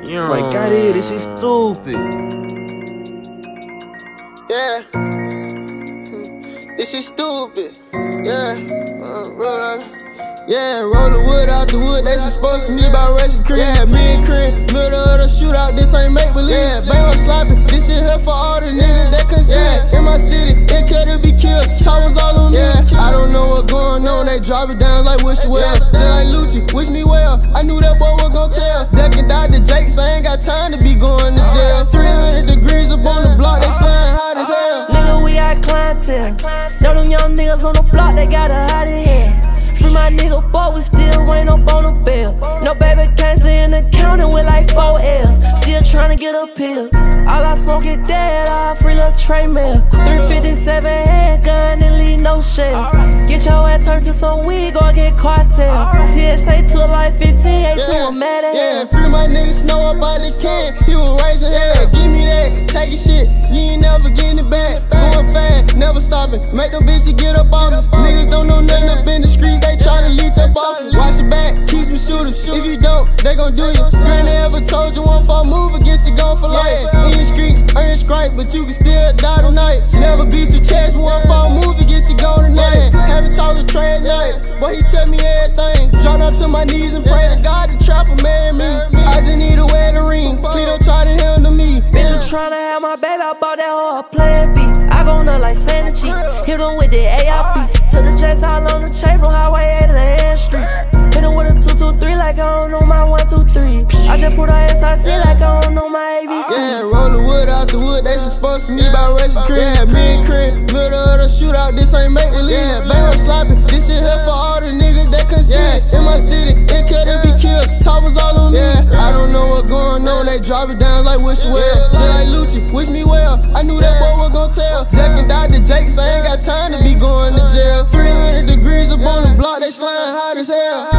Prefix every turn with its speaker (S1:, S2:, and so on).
S1: Like, God, this shit stupid.
S2: Yeah, this shit stupid. Yeah, roll the wood out the wood. They supposed to me by Russian cream. Yeah, me and Cream, middle of the shootout. This ain't make believe. Yeah, bang on sloppy. This shit here for all the niggas that consent. In my city, it can't be killed. Talk was all on me. Yeah, I don't know what going on. They drop it down like wish you well. Just like Lucci, wish me well. I knew that boy was gon' tell. Ducking Dr. Jakes, I ain't got time to be going to jail. 300 degrees up on the block. They slime hot as hell.
S3: Nigga, we got clientele. Know them young niggas on the block, they got a hot in here. Free my nigga, but we still ain't up on the bill. No baby can't stay in the county with like 4 L's. Still tryna get a pill. All I smoke is dead, I free little tray mail. 357 handgun and leave no shells. Get your ass turned to some weed, go get cartel. TSA to like 15, ain't to a mad ass.
S2: Yeah, free my nigga Snow up out the can. He was raising hell. Give me that, take your shit. You ain't never getting it back. Going fast, never stopping. Make them bitches get up on me. Niggas don't know nothing up in the street. They tryna leech up off me. Watch your back, keep some shooters. If you don't, they gon' do you. Granny ever told you one fall move or get you gone for life. In the streets, earn stripes, but you can still die tonight. Never beat your chest, one fall move to get you gone tonight. Haven't talked to Trey at night, but he tell me everything. Drop down to my knees and pray to God the trapper marry me. I just need a wedding ring, please don't try to handle me.
S3: Bitch, I'm tryna have my baby, I bought that whole plan B. I gon' up like Santa cheeks, hit them with the ARP. To the J's all on the chain from Highway 8 to the Hand Street. Hit them with a 223 like I don't know my 123. I just put a SRT like I don't know my ABC.
S2: Yeah, roll the wood out the wood, they supposed to me by Russian cream. Yeah, me and Cream, middle of the shootout, this ain't make believe. Yeah, bang on sloppy, this shit here for all the niggas that consent. In my city, it can't be killed. Talk was all on me. I don't know what going on, they drop it down like wish you well. Just like Lucci, wish me well. I knew that boy was gon' tell. Ducking Dr. Jakes, I ain't got time to be going to jail. 300 degrees up on the block, they slime hot as hell.